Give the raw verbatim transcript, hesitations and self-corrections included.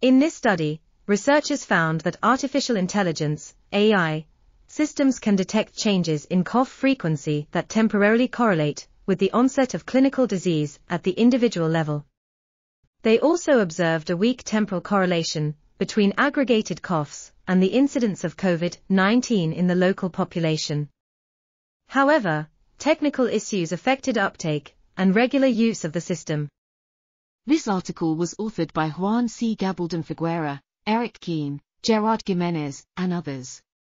In this study, researchers found that artificial intelligence, A I, systems can detect changes in cough frequency that temporarily correlate with the onset of clinical disease at the individual level. They also observed a weak temporal correlation between aggregated coughs and the incidence of COVID nineteen in the local population. However, technical issues affected uptake and regular use of the system. This article was authored by Juan C. Gabaldón-Figueira, Eric Keane, Gerard Giménez, and others.